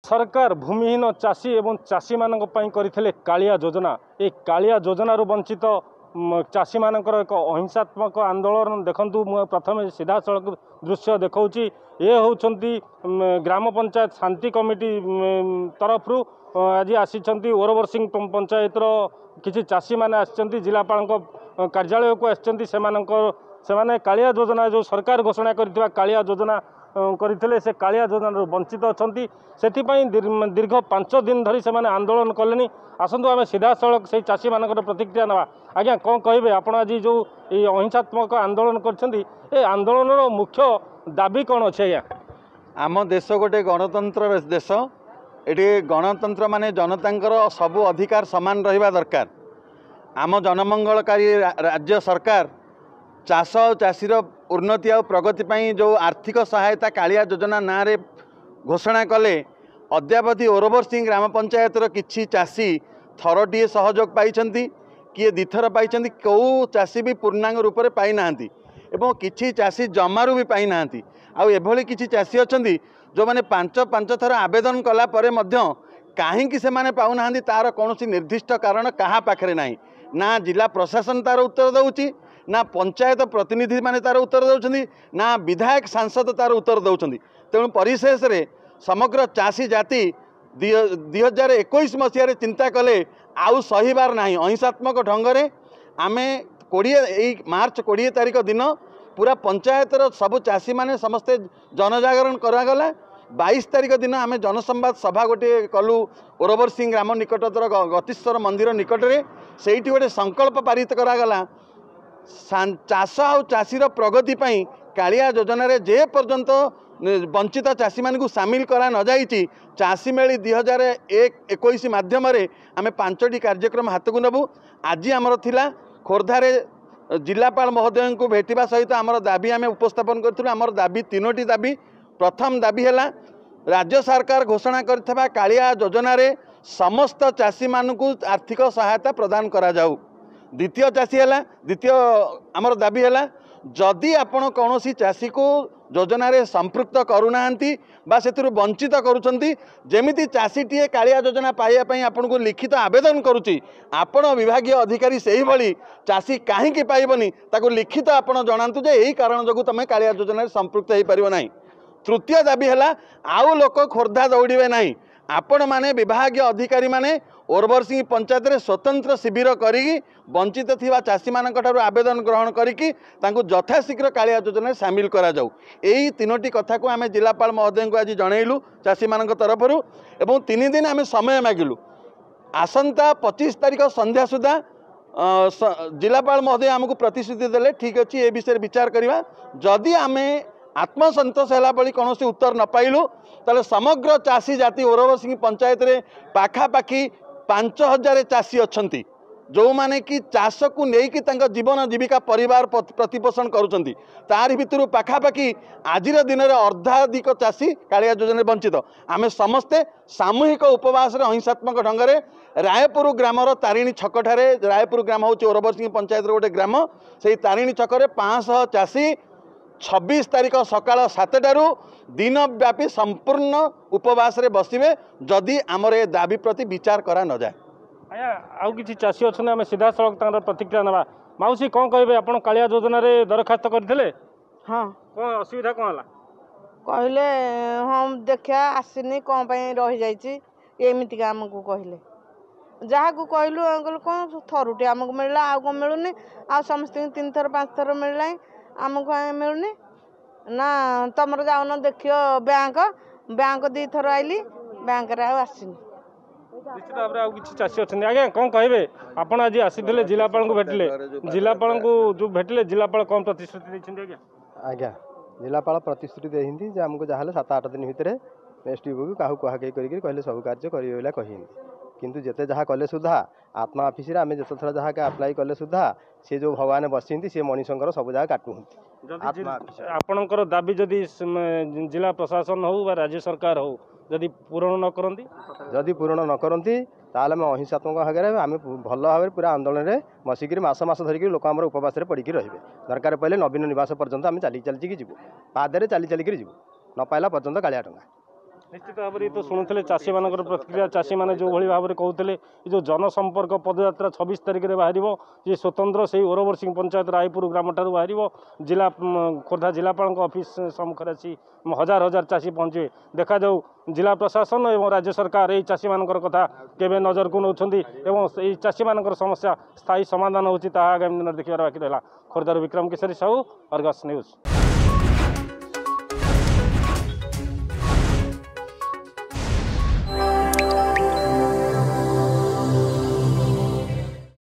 सरकार भूमिहीन चाषी एवं चाषी मानक पई करथिले कालिया योजना। ए कालिया योजनारू वंचित चाषी मानकर एक अहिंसात्मक आंदोलन देखंतु। प्रथम सीधा सड़क दृश्य देखौची। ये होउछंती ग्राम पंचायत शांति कमिटी तरफ आज आसी ओरवरसिंह पंचायतर किसी चाषी माने आछंती जिलापाल कार्यालय को आछंती। सेमाने कालिया योजना जो सरकार घोषणा करथिबा कालिया योजना करथिले से कालिया योजना वंचित अछंती। सेथिपई दीर्घ 5 दिन धरी से आंदोलन कले। आसतु आम सीधा सड़क से चाषी मान प्रतिक्रिया नवा। आज्ञा कौन कहे आप आज जो ये अहिंसात्मक आंदोलन कर आंदोलन मुख्य दाबी कौन अच्छे? आज्ञा आम देश गोटे गणतंत्र देश। ये गणतंत्र माने जनता सबू अधिकार सामान रहिबा दरकार। आम जनमंगलकारी राज्य सरकार चाष और चाषीर उन्नति और प्रगति पर जो आर्थिक सहायता कालिया योजना ना रे घोषणा कले अद्यावधि ओरवरसिंह ग्राम पंचायतर किछि चाषी थरटीए सहयोग पाई किए दिथर पाई कौ चाषी भी पूर्णांग रूप से पाई ना एवं किछि चाषी जमारू भी पाई ना। आउ एभली किछि चाषी अछंती जो माने 5 थर आवेदन कला परे मध्य काहींकि से माने पाउ नाहांती तार कोनोसी निर्दिष्ट कारण कहा पाखरे नाही। ना जिला प्रशासन तार उत्तर दउची, ना पंचायत प्रतिनिधि माने तार उत्तर दउछंती, ना विधायक सांसद तार उत्तर दउछंती। तेणु परिशेष रे समग्र चाषी जाति 2021 मसीह चिंता कले आउ सहीबार नाही। अहिंसात्मक ढंगरे आमे 20 मार्च 20 तारिख दिन पूरा पंचायतर सबु चाषी माने समस्ते जनजागरण करागला। 22 तारिख दिन आम जनसंवाद सभा गोटे कलु ओरवरसिंह ग्राम निकटतर गतीश्वर मंदिर निकटरे। सेठी गोटे संकल्प पारित करागला चाष और चाषीर प्रगति पाई कालिया योजना रे जे पर्यंत वंचित चाषी मान सामिल करा न जाइछि चाषी मेली 2021 माध्यम आम 5टी कार्यक्रम हाथ को नबू। आज आमर थिला खोर्धारे जिलापाल महोदय को भेटा सहित आमर दाबी आम उपस्थापन करूँ। आमर दाबी 3टी दाबी। प्रथम दाबी है राज्य सरकार घोषणा करथिबा कालिया योजना रे समस्त चाषी मानकु आर्थिक सहायता प्रदान करा जाऊ। द्वितीय आमर दाबी है जदि आपण कौनसी चाषी को योजना रे संपृक्त करूनाहांती बा सेतिरु वंचित करूछंती जेमिति चाषीटीए कालिया योजना पाइबा पई आपन को लिखित आवेदन करूची आपण विभागीय अधिकारी सेही भली चाषी काहींकि पाइबनी ताको लिखित आपण जणांतु जे एही कारण जगु तमे कालिया योजना रे संपृक्त हेई परिबो नाही। तृतीय दाबी है आउ लोक खोर्धा दौड़े ना। आपण माने विभागीय अधिकारी माने ओरवरसिंह पंचायत रे स्वतंत्र शिविर करी वंचित थिबा चाषी मानक ठारू आवेदन ग्रहण करिकी तांकु यथाशीघ्र कालिया योजना सामिल करा जाऊ। एही 3टी कथा को आमे जिलापाल महोदय को आज जनइलु चाषी मानक तरफरु एवं 3 दिन आमे समय मागिलु। आसंता 25 तारिख संध्या सुधा जिलापाल महोदय आमको प्रतिश्रुति देले ठीक अच्छी ए विषय विचार करवा। जदि आमे आत्मसंतोष है भाई कौन उत्तर न पाइलु ताले समग्र चाषी जाति ओरवरसिंह पंचायत रे पाखापाखि 5000 चाषी अछंती जो माने कि चाष को लेकिन जीवन जीविका परिवार प्रतिपोषण करुँच। तारि भितर पाखापाखि आज दिन में अर्धाधिक चाषी कालिया योजना वंचित। आम समस्ते सामूहिक उपवास अहिंसात्मक ढंग से रायपुर ग्रामर तारिणी छक ठारे रायपुर ग्राम हूँ ओरवरसिंह पंचायत गोटे ग्राम से तारिणी छक 500 चाषी 26 तारिख सकाल 7टारू दिन व्यापी संपूर्ण उपवास रे बसिबे जदि आमर ए दाबी प्रति विचार करा न जाए। आया आउ किछि चाषी अछन आम सीधा सड़क तांकर प्रतिक्रिया नबा। माउसी कौन कहबे आपण कालिया योजना रे दरखास्त करथिले? हां कोन असुविधा कोन हला कहले हम देखिया आसिनी कोन पई रहि जाईची एमिति का हमकु कहले जहा को कहलु अंकल कोन थरुटी हमकु मिलला आ को मिलुनी आ समस्त 3 थर 5 थर मिललाई आमको मिलूनी ना तुम जाऊन देखियो बैंक 2 थर आईली बैंक रे आसीनी। निश्चित भाव में किसी चाषी अच्छा आज्ञा कौन कहे आप आज आसी जिलापाल को भेटिले जिलापाल को जो भेटिले जिलापाल कौन प्रतिश्रुति देछिन? आज्ञा आज्ञा जिलापाल प्रतिश्रुति देहिंती जे हमको जहाँ 7-8 दिन भितर एसडीओ को काहू कहाकई करके कहले सब कार्य करें कही किंतु जेते जहाँ कले सुधा आत्मा ऑफिस आम जिते थर जहाँ अप्लाई कले सुधा सी जो भगवान बसी सी मनीषर सब जगह काटुंट। आपणकर दाबी जदि जिला प्रशासन हो बा राज्य सरकार हो जदि पूरण न करती जदि पूरण न करती ताल आम अहिंसात्मक भागे आम भल भाव पूरा आंदोलन में बसिक मास मास धरिक लोक आम उपवास पड़ी रही दरकार पड़े नवीन निवास पर्यंत आम चली चली जीवु पादे चली चलिक जीवु न पाइला पर्यंत कालिया टंगा। निश्चित भाव में तो शुणुले चाषी मान प्रतिक्रिया चाषी मैंने जो भाव में कहते जो जनसंपर्क पदयात्रा 26 तारिख में बाहर ये स्वतंत्र से ओरबरसिंह पंचायत रायपुर ग्राम ठार बाहर जिला खोर्धा जिलापाल ऑफिस सम्मुखें आसी हजार हजार चाषी पहुँचे देखा जाऊ जिला प्रशासन और राज्य सरकार यही चाषी मान कथा केवे नजर को नौकरी और चाषी मान समस्या स्थायी समाधान होगी आगामी दिन देखिए बाकी रहा खोर्धार विक्रम केशरी साहू अर्गस न्यूज।